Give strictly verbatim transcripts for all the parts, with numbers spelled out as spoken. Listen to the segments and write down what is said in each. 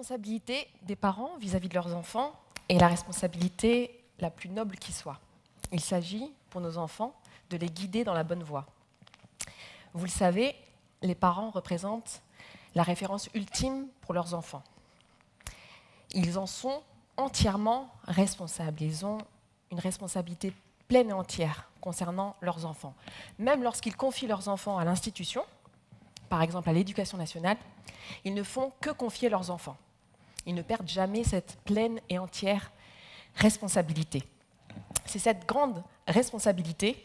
responsabilité des parents vis-à-vis de leurs enfants est la responsabilité la plus noble qui soit. Il s'agit, pour nos enfants, de les guider dans la bonne voie. Vous le savez, les parents représentent la référence ultime pour leurs enfants. Ils en sont entièrement responsables. Ils ont une responsabilité pleine et entière concernant leurs enfants. Même lorsqu'ils confient leurs enfants à l'institution, par exemple à l'Éducation nationale, ils ne font que confier leurs enfants. Ils ne perdent jamais cette pleine et entière responsabilité. C'est cette grande responsabilité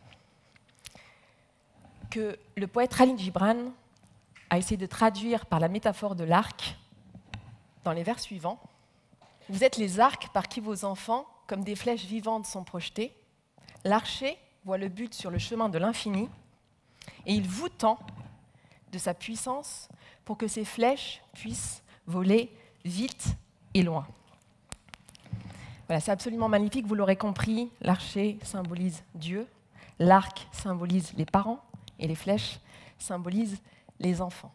que le poète Khalil Gibran a essayé de traduire par la métaphore de l'arc dans les vers suivants. Vous êtes les arcs par qui vos enfants, comme des flèches vivantes, sont projetés. L'archer voit le but sur le chemin de l'infini et il vous tend de sa puissance pour que ces flèches puissent voler vite et loin. Voilà, c'est absolument magnifique, vous l'aurez compris, l'archer symbolise Dieu, l'arc symbolise les parents et les flèches symbolisent les enfants.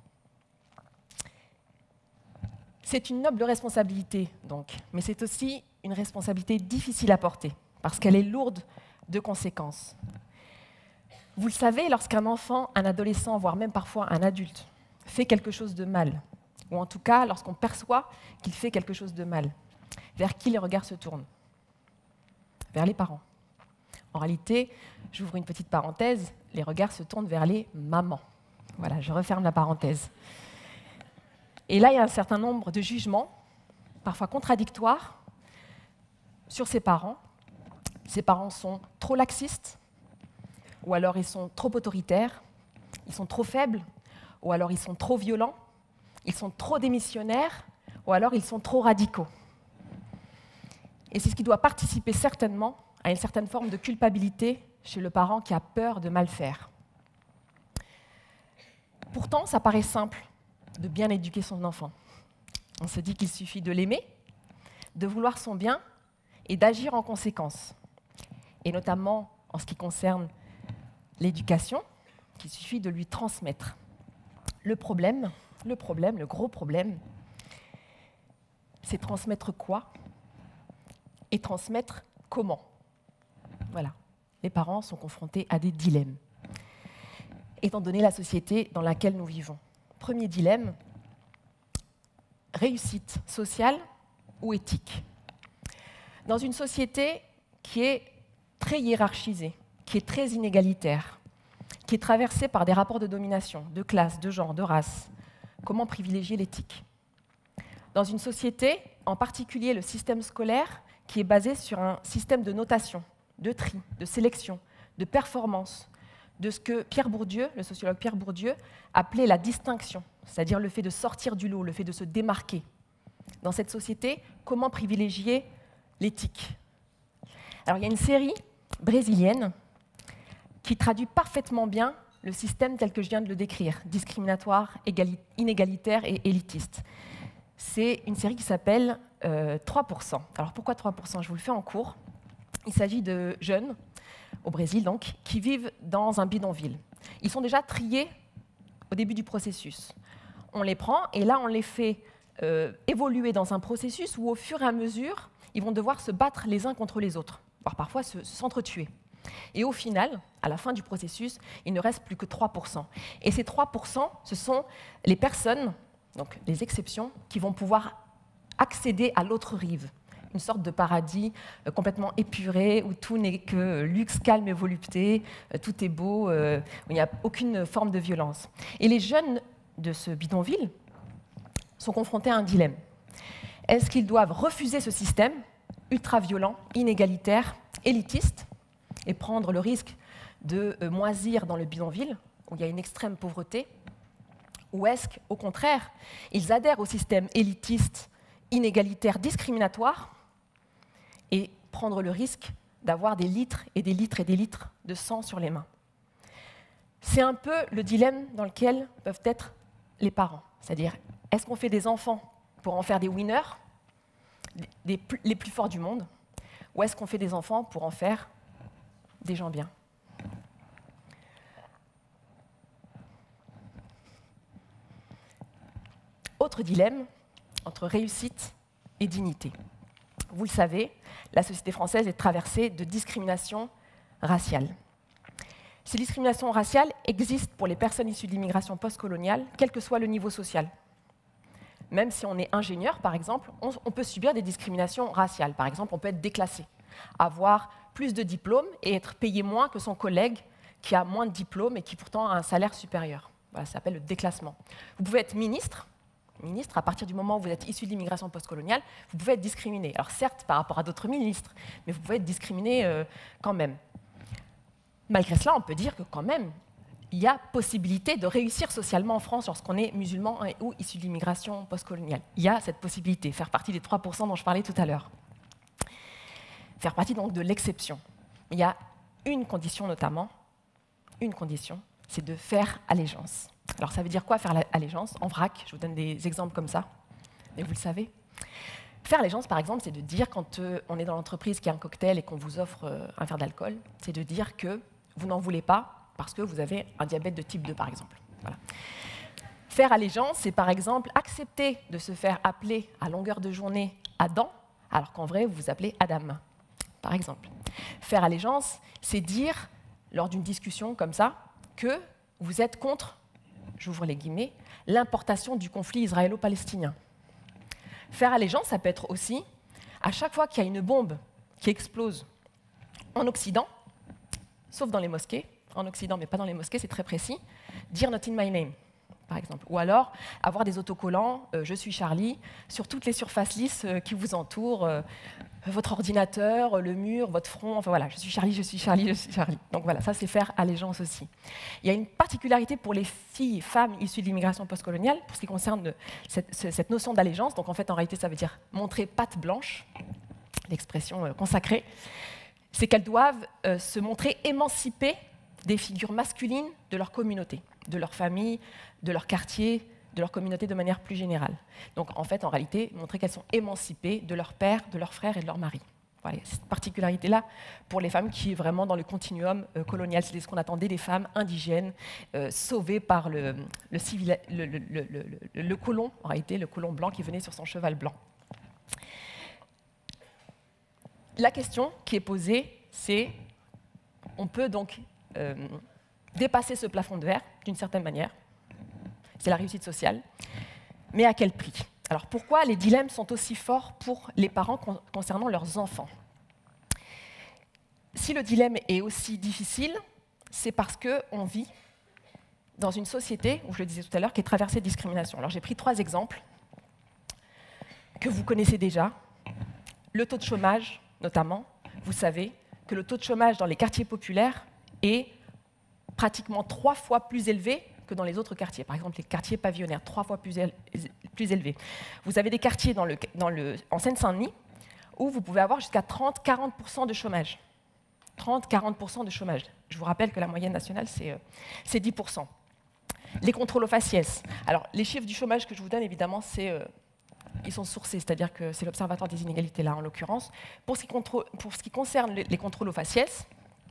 C'est une noble responsabilité, donc, mais c'est aussi une responsabilité difficile à porter, parce qu'elle est lourde de conséquences. Vous le savez, lorsqu'un enfant, un adolescent, voire même parfois un adulte, fait quelque chose de mal, ou en tout cas lorsqu'on perçoit qu'il fait quelque chose de mal, vers qui les regards se tournent? Vers les parents. En réalité, j'ouvre une petite parenthèse, les regards se tournent vers les mamans. Voilà, je referme la parenthèse. Et là, il y a un certain nombre de jugements, parfois contradictoires, sur ces parents. Ces parents sont trop laxistes, ou alors ils sont trop autoritaires, ils sont trop faibles, ou alors ils sont trop violents, ils sont trop démissionnaires, ou alors ils sont trop radicaux. Et c'est ce qui doit participer certainement à une certaine forme de culpabilité chez le parent qui a peur de mal faire. Pourtant, ça paraît simple de bien éduquer son enfant. On se dit qu'il suffit de l'aimer, de vouloir son bien et d'agir en conséquence. Et notamment en ce qui concerne l'éducation, qu'il suffit de lui transmettre. Le problème, le problème, le gros problème, c'est transmettre quoi et transmettre comment. Voilà, les parents sont confrontés à des dilemmes, étant donné la société dans laquelle nous vivons. Premier dilemme, réussite sociale ou éthique? Dans une société qui est très hiérarchisée, qui est très inégalitaire, qui est traversée par des rapports de domination, de classe, de genre, de race, comment privilégier l'éthique? Dans une société, en particulier le système scolaire, qui est basé sur un système de notation, de tri, de sélection, de performance, de ce que Pierre Bourdieu, le sociologue Pierre Bourdieu, appelait la distinction, c'est-à-dire le fait de sortir du lot, le fait de se démarquer. Dans cette société, comment privilégier l'éthique? Alors, il y a une série brésilienne qui traduit parfaitement bien le système tel que je viens de le décrire, discriminatoire, inégalitaire et élitiste. C'est une série qui s'appelle euh, trois pour cent. Alors pourquoi trois pour cent? Je vous le fais en cours. Il s'agit de jeunes, au Brésil donc, qui vivent dans un bidonville. Ils sont déjà triés au début du processus. On les prend et là on les fait euh, évoluer dans un processus où au fur et à mesure, ils vont devoir se battre les uns contre les autres, voire parfois se, s'entretuer. Et au final, à la fin du processus, il ne reste plus que trois pour cent. Et ces trois pour cent, ce sont les personnes, donc les exceptions, qui vont pouvoir accéder à l'autre rive. Une sorte de paradis euh, complètement épuré, où tout n'est que luxe, calme et volupté, euh, tout est beau, euh, où il n'y a aucune forme de violence. Et les jeunes de ce bidonville sont confrontés à un dilemme. Est-ce qu'ils doivent refuser ce système ultra-violent, inégalitaire, élitiste, et prendre le risque de euh, moisir dans le bidonville, où il y a une extrême pauvreté, ou est-ce qu'au contraire, ils adhèrent au système élitiste, inégalitaire, discriminatoire, et prendre le risque d'avoir des litres et des litres et des litres de sang sur les mains? C'est un peu le dilemme dans lequel peuvent être les parents. C'est-à-dire, est-ce qu'on fait des enfants pour en faire des winners, des, les plus forts du monde, ou est-ce qu'on fait des enfants pour en faire des gens bien? Autre dilemme, entre réussite et dignité. Vous le savez, la société française est traversée de discrimination raciale. Ces discriminations raciales existent pour les personnes issues de l'immigration postcoloniale, quel que soit le niveau social. Même si on est ingénieur, par exemple, on, on peut subir des discriminations raciales. Par exemple, on peut être déclassé, avoir plus de diplômes et être payé moins que son collègue qui a moins de diplômes et qui pourtant a un salaire supérieur. Voilà, ça s'appelle le déclassement. Vous pouvez être ministre, ministre, à partir du moment où vous êtes issu de l'immigration postcoloniale, vous pouvez être discriminé. Alors certes, par rapport à d'autres ministres, mais vous pouvez être discriminé euh, quand même. Malgré cela, on peut dire que quand même, il y a possibilité de réussir socialement en France lorsqu'on est musulman ou issu de l'immigration postcoloniale. Il y a cette possibilité, faire partie des trois pour cent dont je parlais tout à l'heure. Faire partie donc de l'exception. Il y a une condition notamment, une condition, c'est de faire allégeance. Alors ça veut dire quoi faire allégeance? En vrac, je vous donne des exemples comme ça, mais vous le savez. Faire allégeance, par exemple, c'est de dire, quand euh, on est dans l'entreprise qui a un cocktail et qu'on vous offre euh, un verre d'alcool, c'est de dire que vous n'en voulez pas parce que vous avez un diabète de type deux, par exemple. Voilà. Faire allégeance, c'est par exemple accepter de se faire appeler à longueur de journée Adam, alors qu'en vrai, vous vous appelez Adam, par exemple. Faire allégeance, c'est dire, lors d'une discussion comme ça, que vous êtes contre, j'ouvre les guillemets, l'importation du conflit israélo-palestinien. Faire allégeance, ça peut être aussi, à chaque fois qu'il y a une bombe qui explose en Occident, sauf dans les mosquées, en Occident, mais pas dans les mosquées, c'est très précis, dire « not in my name », par exemple. Ou alors avoir des autocollants euh, « je suis Charlie » sur toutes les surfaces lisses euh, qui vous entourent, euh, votre ordinateur, le mur, votre front, enfin voilà, « je suis Charlie, je suis Charlie, je suis Charlie ». Donc voilà, ça c'est faire allégeance aussi. Il y a une particularité pour les filles, femmes issues de l'immigration postcoloniale, pour ce qui concerne cette, cette notion d'allégeance. Donc en fait, en réalité, ça veut dire montrer patte blanche, l'expression euh, consacrée. C'est qu'elles doivent euh, se montrer émancipées des figures masculines de leur communauté, de leur famille, de leur quartier, de leur communauté de manière plus générale. Donc en fait, en réalité, montrer qu'elles sont émancipées de leur père, de leur frère et de leur mari. Voilà, cette particularité-là pour les femmes qui est vraiment dans le continuum euh, colonial. C'est ce qu'on attendait des femmes indigènes, euh, sauvées par le, le, civil, le, le, le, le, le colon, en réalité, le colon blanc qui venait sur son cheval blanc. La question qui est posée, c'est, on peut donc euh, dépasser ce plafond de verre d'une certaine manière, c'est la réussite sociale, mais à quel prix? Alors pourquoi les dilemmes sont aussi forts pour les parents con concernant leurs enfants? Si le dilemme est aussi difficile, c'est parce qu'on vit dans une société, où je le disais tout à l'heure, qui est traversée de discrimination. Alors j'ai pris trois exemples que vous connaissez déjà. Le taux de chômage, notamment. Vous savez que le taux de chômage dans les quartiers populaires est pratiquement trois fois plus élevé que dans les autres quartiers. Par exemple, les quartiers pavillonnaires, trois fois plus, éle plus élevés. Vous avez des quartiers dans le, dans le, en Seine-Saint-Denis où vous pouvez avoir jusqu'à trente à quarante pour cent de chômage. trente à quarante pour cent de chômage. Je vous rappelle que la moyenne nationale, c'est euh, dix pour cent. Les contrôles aux faciès. Alors, les chiffres du chômage que je vous donne, évidemment, c'est... Euh, ils sont sourcés, c'est-à-dire que c'est l'Observatoire des inégalités, là, en l'occurrence. Pour, pour ce qui concerne les, les contrôles aux faciès,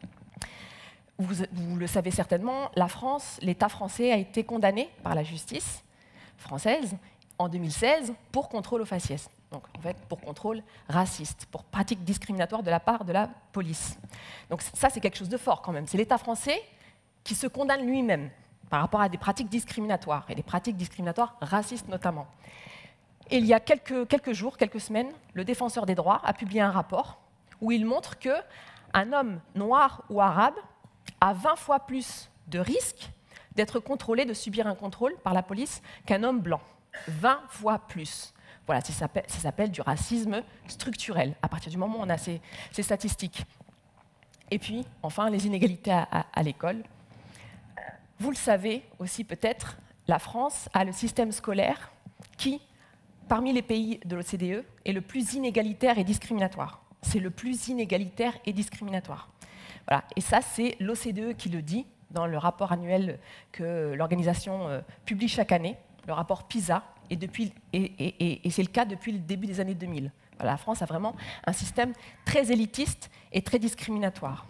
vous, vous le savez certainement, la France, l'État français a été condamné par la justice française en deux mille seize pour contrôle aux faciès. Donc, en fait, pour contrôle raciste, pour pratique discriminatoire de la part de la police. Donc ça, c'est quelque chose de fort quand même. C'est l'État français qui se condamne lui-même par rapport à des pratiques discriminatoires, et des pratiques discriminatoires racistes notamment. Et il y a quelques, quelques jours, quelques semaines, le défenseur des droits a publié un rapport où il montre qu'un homme noir ou arabe a vingt fois plus de risques d'être contrôlé, de subir un contrôle par la police qu'un homme blanc. vingt fois plus. Voilà, ça s'appelle du racisme structurel, à partir du moment où on a ces, ces statistiques. Et puis, enfin, les inégalités à, à, à l'école. Vous le savez aussi peut-être, la France a le système scolaire qui, parmi les pays de l'O C D E, est le plus inégalitaire et discriminatoire. C'est le plus inégalitaire et discriminatoire. Voilà. Et ça, c'est l'O C D E qui le dit dans le rapport annuel que l'organisation euh, publie chaque année, le rapport PISA, et, depuis, et, et, et, et c'est le cas depuis le début des années deux mille. Voilà, la France a vraiment un système très élitiste et très discriminatoire.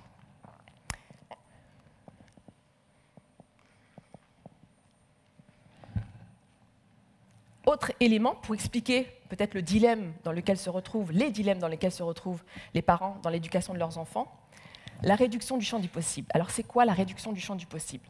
Autre élément pour expliquer peut-être le dilemme dans lequel se retrouvent, les dilemmes dans lesquels se retrouvent les parents dans l'éducation de leurs enfants, la réduction du champ du possible. Alors c'est quoi la réduction du champ du possible?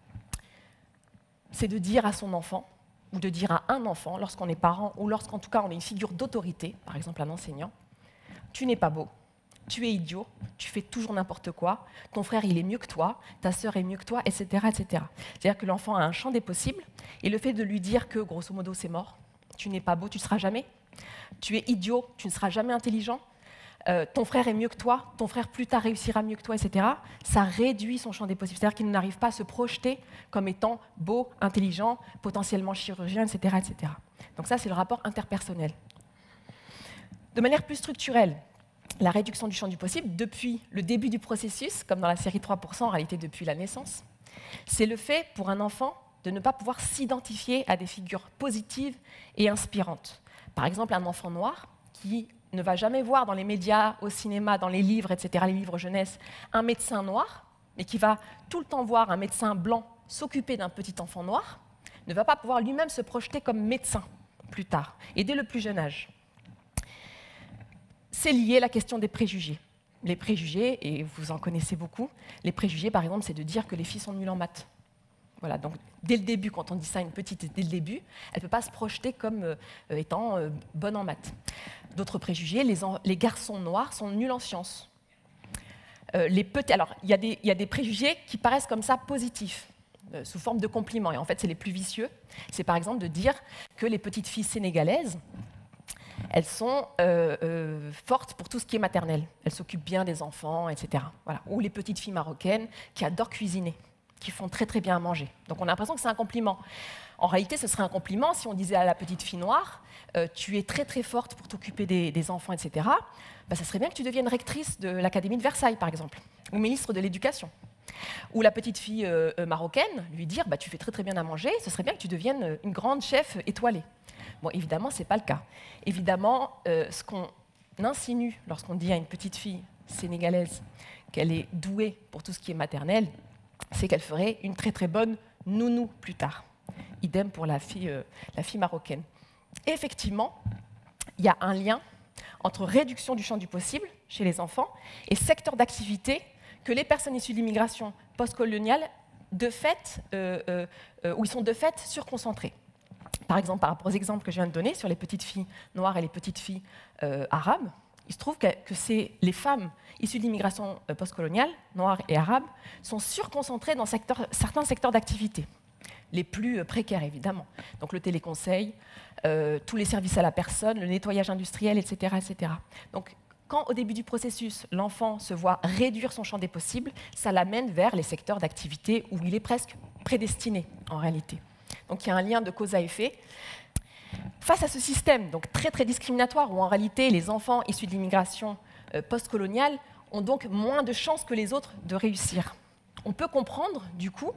C'est de dire à son enfant, ou de dire à un enfant, lorsqu'on est parent, ou lorsqu'en tout cas on est une figure d'autorité, par exemple un enseignant, tu n'es pas beau, tu es idiot, tu fais toujours n'importe quoi, ton frère il est mieux que toi, ta sœur est mieux que toi, et cetera et cetera. C'est-à-dire que l'enfant a un champ des possibles, et le fait de lui dire que, grosso modo, c'est mort, tu n'es pas beau, tu ne seras jamais, tu es idiot, tu ne seras jamais intelligent, euh, ton frère est mieux que toi, ton frère plus tard réussira mieux que toi, et cetera, ça réduit son champ des possibles. C'est-à-dire qu'il n'arrive pas à se projeter comme étant beau, intelligent, potentiellement chirurgien, et cetera et cetera. Donc ça, c'est le rapport interpersonnel. De manière plus structurelle, la réduction du champ du possible, depuis le début du processus, comme dans la série trois pour cent, en réalité depuis la naissance, c'est le fait pour un enfant de ne pas pouvoir s'identifier à des figures positives et inspirantes. Par exemple, un enfant noir qui ne va jamais voir dans les médias, au cinéma, dans les livres, et cetera, les livres jeunesse, un médecin noir, mais qui va tout le temps voir un médecin blanc s'occuper d'un petit enfant noir, ne va pas pouvoir lui-même se projeter comme médecin plus tard, et dès le plus jeune âge. C'est lié à la question des préjugés. Les préjugés, et vous en connaissez beaucoup, les préjugés, par exemple, c'est de dire que les filles sont nulles en maths. Voilà, donc dès le début, quand on dit ça à une petite, dès le début, elle ne peut pas se projeter comme euh, étant euh, bonne en maths. D'autres préjugés, les, en, les garçons noirs sont nuls en sciences. Euh, les petits, alors, il y, y a des préjugés qui paraissent comme ça positifs, euh, sous forme de compliments, et en fait, c'est les plus vicieux. C'est par exemple de dire que les petites filles sénégalaises, elles sont euh, euh, fortes pour tout ce qui est maternel. Elles s'occupent bien des enfants, et cetera. Voilà. Ou les petites filles marocaines qui adorent cuisiner, qui font très très bien à manger. Donc on a l'impression que c'est un compliment. En réalité, ce serait un compliment si on disait à la petite fille noire euh, « tu es très très forte pour t'occuper des, des enfants, et cetera » bah, ça serait bien que tu deviennes rectrice de l'Académie de Versailles, par exemple, ou ministre de l'Éducation. Ou la petite fille euh, marocaine, lui dire bah, « tu fais très très bien à manger, ce serait bien que tu deviennes une grande chef étoilée ». Bon, évidemment, ce n'est pas le cas. Évidemment, euh, ce qu'on insinue lorsqu'on dit à une petite fille sénégalaise qu'elle est douée pour tout ce qui est maternel, c'est qu'elle ferait une très très bonne nounou plus tard. Idem pour la fille, euh, la fille marocaine. Et effectivement, il y a un lien entre réduction du champ du possible chez les enfants et secteur d'activité que les personnes issues de l'immigration postcoloniale, de fait, euh, euh, euh, où ils sont de fait surconcentrés. Par exemple, par rapport aux exemples que je viens de donner sur les petites filles noires et les petites filles euh, arabes, il se trouve que, que c'est les femmes issues de l'immigration euh, postcoloniale, noires et arabes, sont surconcentrées dans secteur, certains secteurs d'activité, les plus euh, précaires évidemment. Donc le téléconseil, euh, tous les services à la personne, le nettoyage industriel, et cetera, et cetera. Donc quand au début du processus, l'enfant se voit réduire son champ des possibles, ça l'amène vers les secteurs d'activité où il est presque prédestiné en réalité. Donc il y a un lien de cause à effet. Face à ce système donc très très discriminatoire où en réalité les enfants issus de l'immigration euh, postcoloniale ont donc moins de chances que les autres de réussir, on peut comprendre du coup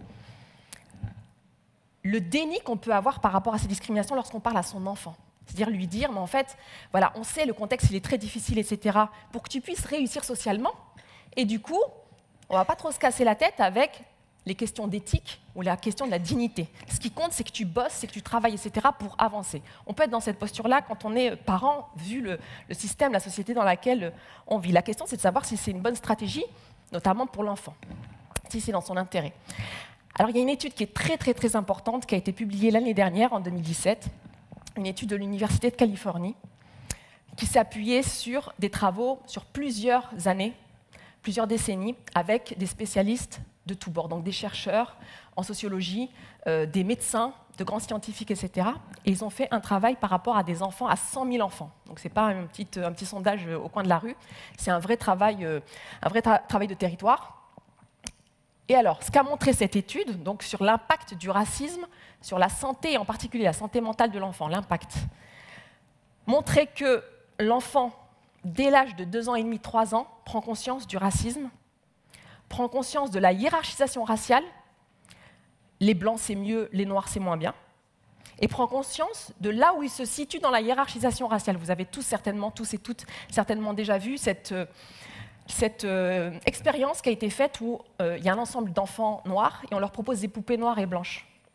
le déni qu'on peut avoir par rapport à ces discriminations lorsqu'on parle à son enfant. C'est-à-dire lui dire, mais en fait, voilà, on sait le contexte il est très difficile, et cetera, pour que tu puisses réussir socialement, et du coup, on ne va pas trop se casser la tête avec les questions d'éthique ou la question de la dignité. Ce qui compte, c'est que tu bosses, c'est que tu travailles, et cetera, pour avancer. On peut être dans cette posture-là quand on est parent, vu le, le système, la société dans laquelle on vit. La question, c'est de savoir si c'est une bonne stratégie, notamment pour l'enfant, si c'est dans son intérêt. Alors, il y a une étude qui est très, très, très importante, qui a été publiée l'année dernière, en deux mille dix-sept, une étude de l'Université de Californie, qui s'est appuyée sur des travaux sur plusieurs années, plusieurs décennies, avec des spécialistes de tous bords, donc des chercheurs en sociologie, euh, des médecins, de grands scientifiques, et cetera. Et ils ont fait un travail par rapport à des enfants, à cent mille enfants. Donc ce n'est pas un petit, un petit sondage au coin de la rue, c'est un vrai travail, euh, un vrai tra travail de territoire. Et alors, ce qu'a montré cette étude, donc sur l'impact du racisme, sur la santé, et en particulier la santé mentale de l'enfant, l'impact, montrait que l'enfant, dès l'âge de deux ans et demi, trois ans, prend conscience du racisme, prend conscience de la hiérarchisation raciale, les blancs c'est mieux, les noirs c'est moins bien, et prend conscience de là où il se situe dans la hiérarchisation raciale. Vous avez tous certainement, tous et toutes certainement déjà vu cette, euh, cette euh, expérience qui a été faite où euh, il y a un ensemble d'enfants noirs et on leur propose des poupées noires et blanches.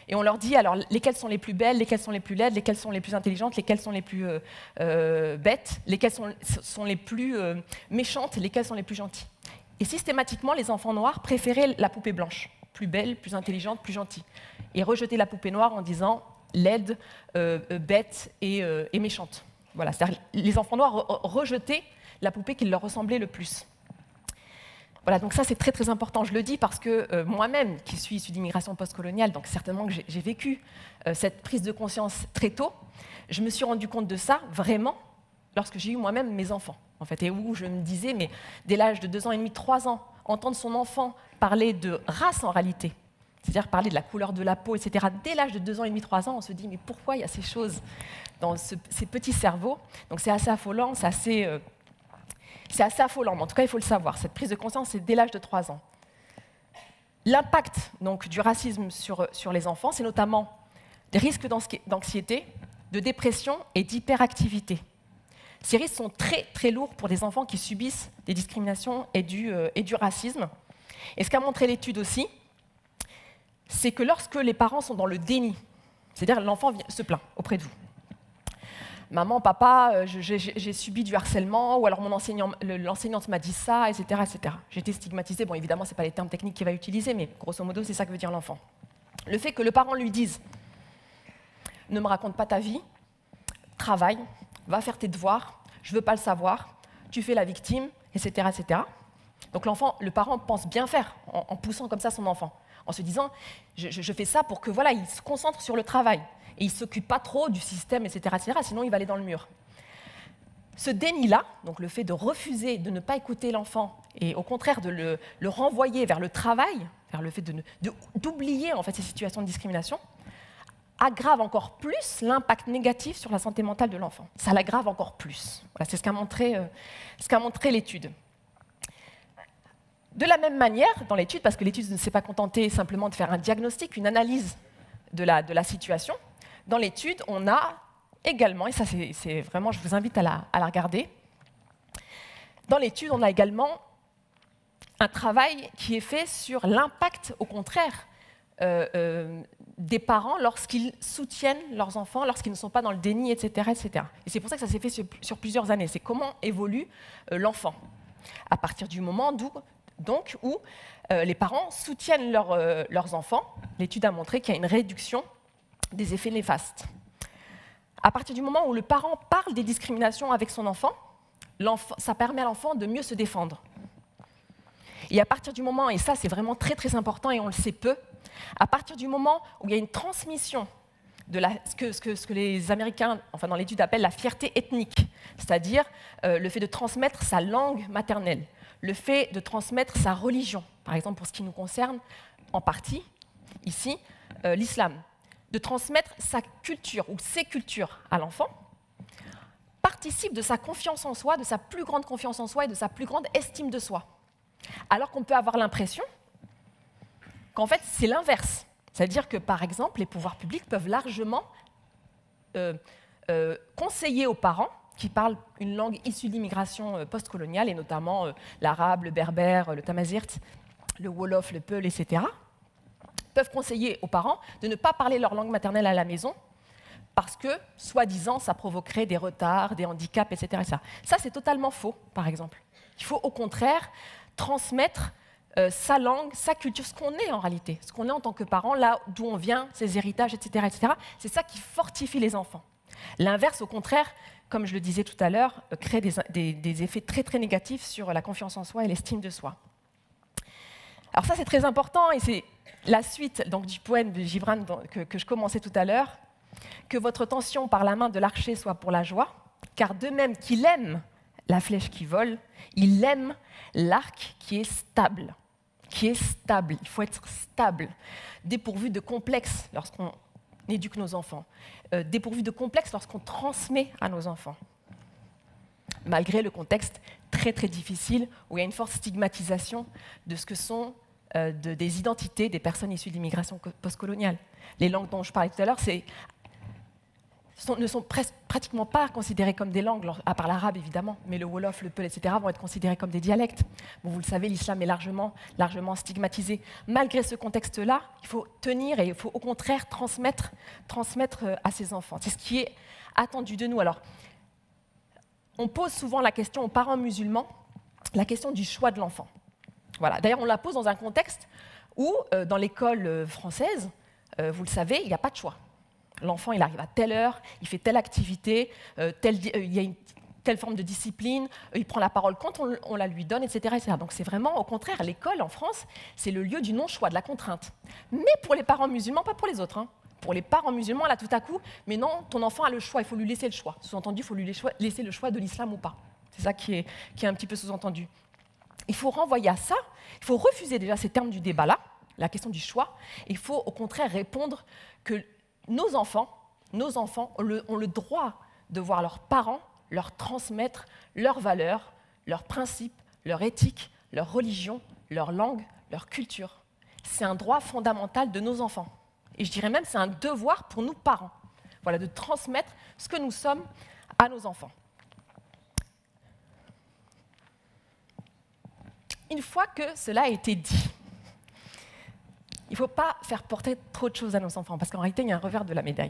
Et on leur dit, alors, lesquelles sont les plus belles, lesquelles sont les plus laides, lesquelles sont les plus intelligentes, lesquelles sont les plus euh, euh, bêtes, lesquelles sont, sont les plus euh, méchantes, lesquelles sont les plus gentilles. Et systématiquement, les enfants noirs préféraient la poupée blanche, plus belle, plus intelligente, plus gentille. Et rejetaient la poupée noire en disant laide, euh, euh, bête et, euh, et méchante. Voilà, c'est-à-dire les enfants noirs re rejetaient la poupée qui leur ressemblait le plus. Voilà, donc ça c'est très très important, je le dis parce que euh, moi-même, qui suis issue d'immigration postcoloniale, donc certainement que j'ai vécu euh, cette prise de conscience très tôt, je me suis rendu compte de ça vraiment lorsque j'ai eu moi-même mes enfants, en fait, et où je me disais, mais dès l'âge de deux ans et demi, trois ans, entendre son enfant parler de race en réalité, c'est-à-dire parler de la couleur de la peau, et cetera. Dès l'âge de deux ans et demi, trois ans, on se dit, mais pourquoi il y a ces choses dans ce, ces petits cerveaux? Donc c'est assez affolant, c'est assez, euh, c'est assez affolant, mais en tout cas, il faut le savoir. Cette prise de conscience, c'est dès l'âge de trois ans. L'impact donc, du racisme sur, sur les enfants, c'est notamment des risques d'anxiété, de dépression et d'hyperactivité. Ces risques sont très, très lourds pour des enfants qui subissent des discriminations et du, euh, et du racisme. Et ce qu'a montré l'étude aussi, c'est que lorsque les parents sont dans le déni, c'est-à-dire l'enfant se plaint auprès de vous. Maman, papa, j'ai subi du harcèlement, ou alors mon enseignant, l'enseignante m'a dit ça, et cetera, et cetera. J'ai été stigmatisée. Bon, évidemment, ce n'est pas les termes techniques qu'il va utiliser, mais grosso modo, c'est ça que veut dire l'enfant. Le fait que le parent lui dise « Ne me raconte pas ta vie, travaille, va faire tes devoirs, je ne veux pas le savoir, tu fais la victime, et cetera, et cetera » Donc l'enfant, le parent pense bien faire en, en poussant comme ça son enfant, en se disant je, je, je fais ça pour que voilà, il se concentre sur le travail et il ne s'occupe pas trop du système, et cetera, et cetera, sinon il va aller dans le mur. Ce déni-là, donc le fait de refuser, de ne pas écouter l'enfant et au contraire de le, le renvoyer vers le travail, vers le fait d'oublier en fait ces situations de discrimination, aggrave encore plus l'impact négatif sur la santé mentale de l'enfant. Ça l'aggrave encore plus. Voilà, c'est ce qu'a montré, euh, ce qu'a montré l'étude. De la même manière, dans l'étude, parce que l'étude ne s'est pas contentée simplement de faire un diagnostic, une analyse de la, de la situation, dans l'étude, on a également, et ça c'est vraiment, je vous invite à la, à la regarder, dans l'étude, on a également un travail qui est fait sur l'impact, au contraire, euh, euh, des parents lorsqu'ils soutiennent leurs enfants, lorsqu'ils ne sont pas dans le déni, et cetera, et cetera. Et c'est pour ça que ça s'est fait sur, sur plusieurs années. C'est comment évolue euh, l'enfant, à partir du moment d'où Donc, où euh, les parents soutiennent leur, euh, leurs enfants. L'étude a montré qu'il y a une réduction des effets néfastes. À partir du moment où le parent parle des discriminations avec son enfant, ça permet à l'enfant de mieux se défendre. Et à partir du moment, et ça c'est vraiment très très important et on le sait peu, à partir du moment où il y a une transmission de la, ce, que, ce, que, ce que les Américains, enfin dans l'étude, appellent la fierté ethnique, c'est-à-dire euh, le fait de transmettre sa langue maternelle, le fait de transmettre sa religion, par exemple pour ce qui nous concerne, en partie, ici, euh, l'islam, de transmettre sa culture ou ses cultures à l'enfant, participe de sa confiance en soi, de sa plus grande confiance en soi et de sa plus grande estime de soi. Alors qu'on peut avoir l'impression qu'en fait, c'est l'inverse. C'est-à-dire que, par exemple, les pouvoirs publics peuvent largement euh, euh, conseiller aux parents qui parlent une langue issue d'immigration postcoloniale, et notamment euh, l'arabe, le berbère, le tamazirt, le wolof, le peul, et cetera, peuvent conseiller aux parents de ne pas parler leur langue maternelle à la maison parce que, soi-disant, ça provoquerait des retards, des handicaps, et cetera, et cetera. Ça, c'est totalement faux, par exemple. Il faut au contraire transmettre euh, sa langue, sa culture, ce qu'on est en réalité, ce qu'on est en tant que parent, là d'où on vient, ses héritages, et cetera, et cetera. C'est ça qui fortifie les enfants. L'inverse, au contraire, comme je le disais tout à l'heure, euh, crée des, des, des effets très, très négatifs sur la confiance en soi et l'estime de soi. Alors ça, c'est très important, et c'est la suite donc, du poème de Gibran que, que je commençais tout à l'heure. Que votre tension par la main de l'archer soit pour la joie, car de même qu'il aime la flèche qui vole, il aime l'arc qui est stable. Qui est stable. Il faut être stable, dépourvu de complexes lorsqu'on éduque nos enfants, euh, dépourvu de complexes lorsqu'on transmet à nos enfants. Malgré le contexte très très difficile où il y a une forte stigmatisation de ce que sont euh, de, des identités des personnes issues d'immigration postcoloniale. Les langues dont je parlais tout à l'heure, c'est sont, ne sont presque, pratiquement pas considérées comme des langues, à part l'arabe évidemment, mais le wolof, le peul, et cetera vont être considérés comme des dialectes. Bon, vous le savez, l'islam est largement, largement stigmatisé. Malgré ce contexte-là, il faut tenir et il faut au contraire transmettre, transmettre à ses enfants. C'est ce qui est attendu de nous. Alors, on pose souvent la question aux parents musulmans, la question du choix de l'enfant. Voilà. D'ailleurs, on la pose dans un contexte où, euh, dans l'école euh, française, euh, vous le savez, il n'y a pas de choix. L'enfant, il arrive à telle heure, il fait telle activité, euh, telle, euh, il y a une telle forme de discipline, euh, il prend la parole quand on, on la lui donne, et cetera, et cetera. Donc c'est vraiment, au contraire, l'école en France, c'est le lieu du non-choix, de la contrainte. Mais pour les parents musulmans, pas pour les autres. Hein. Pour les parents musulmans, là, tout à coup, mais non, ton enfant a le choix, il faut lui laisser le choix. Sous-entendu, il faut lui laisser le choix de l'islam ou pas. C'est ça qui est, qui est un petit peu sous-entendu. Il faut renvoyer à ça, il faut refuser déjà ces termes du débat-là, la question du choix, et il faut au contraire répondre que nos enfants, nos enfants ont le, ont le droit de voir leurs parents leur transmettre leurs valeurs, leurs principes, leur éthique, leur religion, leur langue, leur culture. C'est un droit fondamental de nos enfants. Et je dirais même c'est un devoir pour nous parents, voilà, de transmettre ce que nous sommes à nos enfants. Une fois que cela a été dit, il ne faut pas faire porter trop de choses à nos enfants, parce qu'en réalité, il y a un revers de la médaille.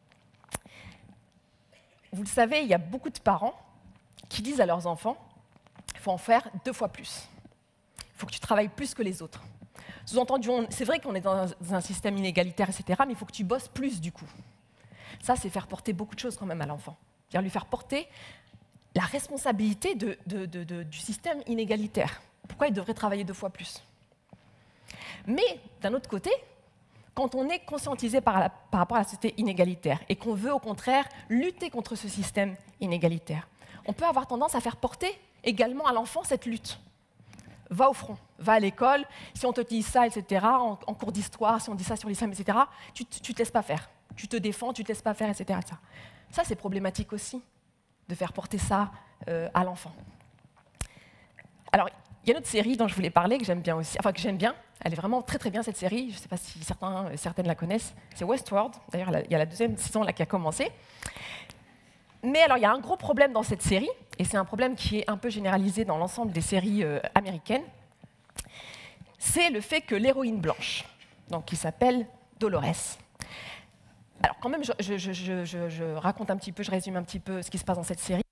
Vous le savez, il y a beaucoup de parents qui disent à leurs enfants « il faut en faire deux fois plus. Il faut que tu travailles plus que les autres. » Sous-entendu, c'est vrai qu'on est dans un système inégalitaire, et cetera, mais il faut que tu bosses plus du coup. Ça, c'est faire porter beaucoup de choses quand même à l'enfant. C'est-à-dire lui faire porter la responsabilité de, de, de, de, du système inégalitaire. Pourquoi il devrait travailler deux fois plus ? Mais d'un autre côté, quand on est conscientisé par, la, par rapport à la société inégalitaire et qu'on veut au contraire lutter contre ce système inégalitaire, on peut avoir tendance à faire porter également à l'enfant cette lutte. Va au front, va à l'école, si on te dit ça, et cetera, en, en cours d'histoire, si on dit ça sur l'islam, et cetera, tu ne te laisses pas faire. Tu te défends, tu ne te laisses pas faire, et cetera, et cetera. Ça, c'est problématique aussi, de faire porter ça euh, à l'enfant. Alors, il y a une autre série dont je voulais parler, que j'aime bien aussi, enfin que j'aime bien, elle est vraiment très très bien cette série, je ne sais pas si certains, certaines la connaissent, c'est Westworld, d'ailleurs il y a la deuxième saison là qui a commencé. Mais alors il y a un gros problème dans cette série, et c'est un problème qui est un peu généralisé dans l'ensemble des séries euh, américaines, c'est le fait que l'héroïne blanche, donc qui s'appelle Dolores. Alors quand même, je, je, je, je, je raconte un petit peu, je résume un petit peu ce qui se passe dans cette série.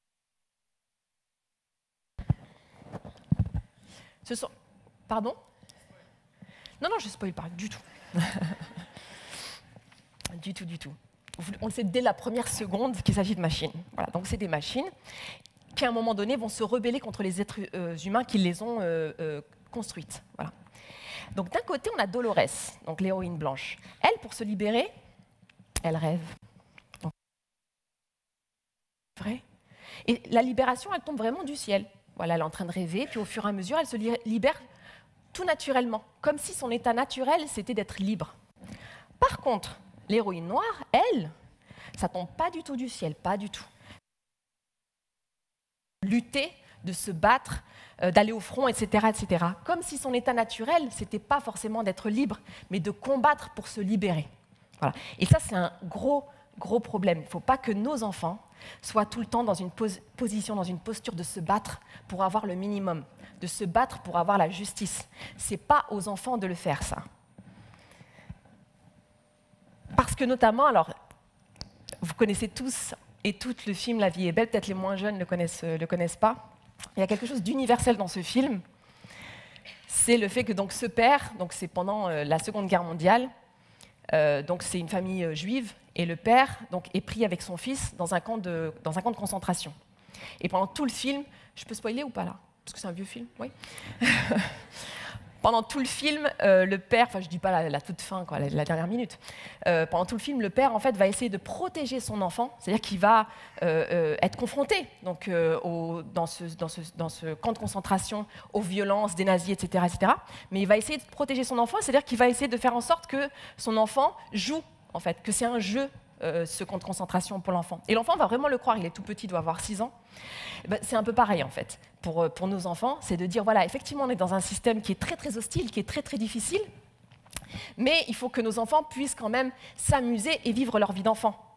Ce sont... Pardon ? Non, non, je ne spoil pas, du tout. du tout, du tout. On le sait dès la première seconde qu'il s'agit de machines. Voilà, donc c'est des machines qui, à un moment donné, vont se rebeller contre les êtres euh, humains qui les ont euh, euh, construites. Voilà. Donc d'un côté, on a Dolores, donc l'héroïne blanche. Elle, pour se libérer, elle rêve. Donc, vrai. Et la libération, elle tombe vraiment du ciel. Voilà, elle est en train de rêver, puis au fur et à mesure, elle se libère tout naturellement, comme si son état naturel, c'était d'être libre. Par contre, l'héroïne noire, elle, ça tombe pas du tout du ciel, pas du tout. Lutter, de se battre, euh, d'aller au front, et cetera, et cetera. Comme si son état naturel, c'était pas forcément d'être libre, mais de combattre pour se libérer. Voilà. Et ça, c'est un gros, gros problème. Il ne faut pas que nos enfants soient tout le temps dans une pos- position, dans une posture de se battre pour avoir le minimum, de se battre pour avoir la justice. Ce n'est pas aux enfants de le faire, ça. Parce que notamment, alors, vous connaissez tous et toutes le film La vie est belle, peut-être les moins jeunes ne le connaissent, le connaissent pas. Il y a quelque chose d'universel dans ce film, c'est le fait que donc, ce père, donc c'est pendant euh, la Seconde Guerre mondiale, euh, donc c'est une famille euh, juive, et le père donc, est pris avec son fils dans un, camp de, dans un camp de concentration. Et pendant tout le film, je peux spoiler ou pas là ? Parce que c'est un vieux film, oui. Pendant tout le film, euh, le père, enfin je ne dis pas la, la toute fin, quoi, la, la dernière minute, euh, pendant tout le film, le père en fait, va essayer de protéger son enfant, c'est-à-dire qu'il va euh, euh, être confronté donc, euh, au, dans, ce, dans, ce, dans ce camp de concentration aux violences des nazis, et cetera, et cetera. Mais il va essayer de protéger son enfant, c'est-à-dire qu'il va essayer de faire en sorte que son enfant joue, en fait, que c'est un jeu, euh, ce camp de concentration pour l'enfant. Et l'enfant va vraiment le croire, il est tout petit, il doit avoir six ans. Ben, c'est un peu pareil en fait pour, pour nos enfants, c'est de dire voilà, effectivement on est dans un système qui est très très hostile, qui est très très difficile, mais il faut que nos enfants puissent quand même s'amuser et vivre leur vie d'enfant.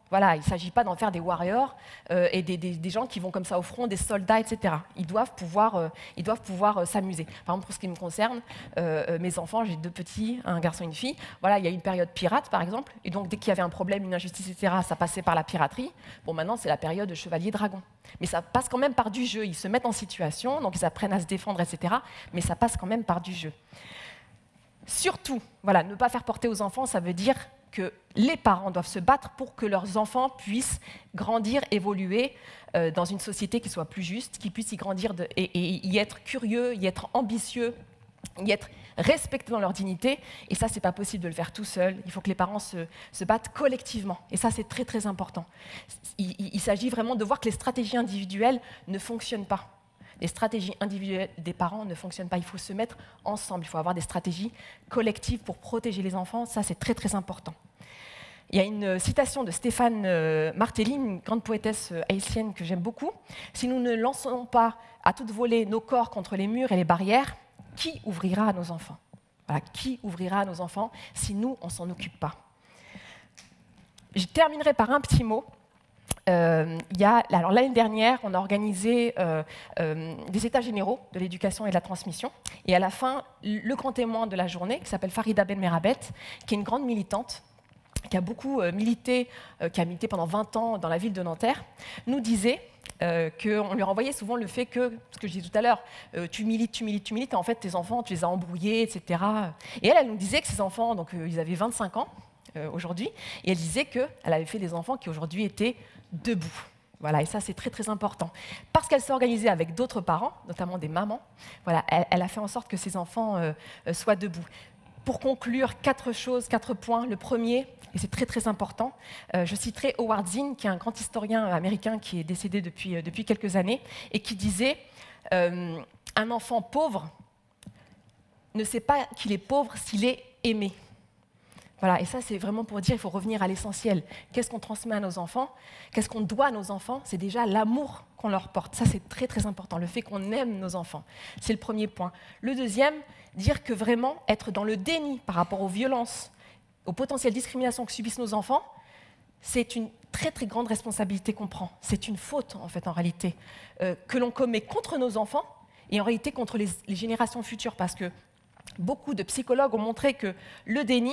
Voilà, il ne s'agit pas d'en faire des warriors euh, et des, des, des gens qui vont comme ça au front, des soldats, et cetera. Ils doivent pouvoir, euh, ils doivent pouvoir euh, s'amuser. Par exemple, pour ce qui me concerne, euh, mes enfants, j'ai deux petits, un garçon et une fille. Voilà, il y a eu une période pirate, par exemple, et donc dès qu'il y avait un problème, une injustice, et cetera, ça passait par la piraterie. Bon, maintenant, c'est la période de chevalier-dragon. Mais ça passe quand même par du jeu. Ils se mettent en situation, donc ils apprennent à se défendre, et cetera. Mais ça passe quand même par du jeu. Surtout, voilà, ne pas faire porter aux enfants, ça veut dire que les parents doivent se battre pour que leurs enfants puissent grandir, évoluer euh, dans une société qui soit plus juste, qu'ils puissent y grandir de, et, et y être curieux, y être ambitieux, y être respectés dans leur dignité. Et ça, ce n'est pas possible de le faire tout seul. Il faut que les parents se, se battent collectivement. Et ça, c'est très, très important. Il, il, il s'agit vraiment de voir que les stratégies individuelles ne fonctionnent pas. Les stratégies individuelles des parents ne fonctionnent pas. Il faut se mettre ensemble. Il faut avoir des stratégies collectives pour protéger les enfants. Ça, c'est très, très important. Il y a une citation de Stéphane Martelly, une grande poétesse haïtienne que j'aime beaucoup. « Si nous ne lançons pas à toute volée nos corps contre les murs et les barrières, qui ouvrira à nos enfants ?» Voilà, qui ouvrira à nos enfants si nous, on ne s'en occupe pas? Je terminerai par un petit mot. Euh, il y a, alors, l'année dernière, on a organisé euh, euh, des états généraux de l'éducation et de la transmission. Et à la fin, le grand témoin de la journée, qui s'appelle Farida Benmerabet, qui est une grande militante, qui a beaucoup euh, milité, euh, qui a milité pendant vingt ans dans la ville de Nanterre, nous disait euh, qu'on lui renvoyait souvent le fait que, ce que je disais tout à l'heure, euh, tu milites, tu milites, tu milites, et en fait, tes enfants, tu les as embrouillés, et cetera. Et elle, elle nous disait que ses enfants, donc euh, ils avaient vingt-cinq ans euh, aujourd'hui, et elle disait qu'elle avait fait des enfants qui aujourd'hui étaient debout. Voilà, et ça, c'est très, très important. Parce qu'elle s'est organisée avec d'autres parents, notamment des mamans, voilà, elle, elle a fait en sorte que ses enfants euh, euh, soient debout. Pour conclure, quatre choses, quatre points. Le premier, et c'est très, très important, euh, je citerai Howard Zinn, qui est un grand historien américain qui est décédé depuis, euh, depuis quelques années, et qui disait euh, « Un enfant pauvre ne sait pas qu'il est pauvre s'il est aimé ». Voilà, et ça, c'est vraiment pour dire qu'il faut revenir à l'essentiel. Qu'est-ce qu'on transmet à nos enfants? Qu'est-ce qu'on doit à nos enfants? C'est déjà l'amour qu'on leur porte. Ça, c'est très, très important, le fait qu'on aime nos enfants. C'est le premier point. Le deuxième, dire que vraiment, être dans le déni par rapport aux violences, aux potentielles discriminations que subissent nos enfants, c'est une très, très grande responsabilité qu'on prend. C'est une faute, en fait, en réalité, euh, que l'on commet contre nos enfants et en réalité contre les, les générations futures. Parce que beaucoup de psychologues ont montré que le déni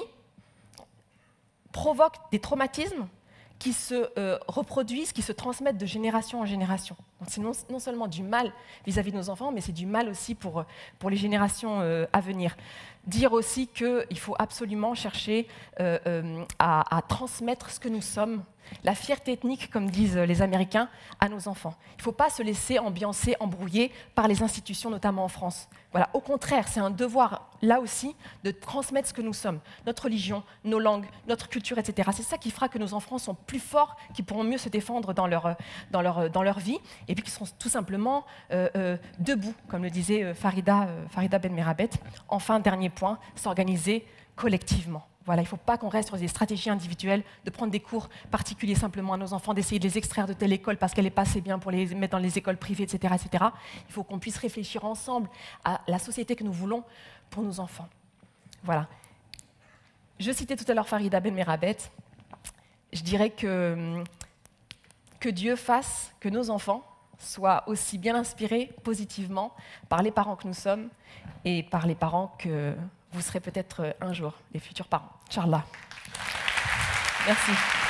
provoque des traumatismes qui se euh, reproduisent, qui se transmettent de génération en génération. Donc c'est non, non seulement du mal vis-à-vis de nos enfants, mais c'est du mal aussi pour, pour les générations euh, à venir. Dire aussi qu'il faut absolument chercher euh, euh, à, à transmettre ce que nous sommes, la fierté ethnique, comme disent les Américains, à nos enfants. Il ne faut pas se laisser ambiancer, embrouiller par les institutions, notamment en France. Voilà. Au contraire, c'est un devoir, là aussi, de transmettre ce que nous sommes, notre religion, nos langues, notre culture, et cetera. C'est ça qui fera que nos enfants sont plus forts, qui pourront mieux se défendre dans leur, dans leur, dans leur vie, et puis qui seront tout simplement euh, euh, debout, comme le disait euh, Farida, euh, Farida Benmerabet. Enfin, dernier point, s'organiser collectivement. Voilà, il ne faut pas qu'on reste sur des stratégies individuelles, de prendre des cours particuliers simplement à nos enfants, d'essayer de les extraire de telle école parce qu'elle n'est pas assez bien pour les mettre dans les écoles privées, et cetera, et cetera. Il faut qu'on puisse réfléchir ensemble à la société que nous voulons pour nos enfants. Voilà. Je citais tout à l'heure Farida Benmerabet. Je dirais que, que Dieu fasse que nos enfants soient aussi bien inspirés positivement par les parents que nous sommes et par les parents que vous serez peut-être un jour, les futurs parents. Inch'Allah. Merci.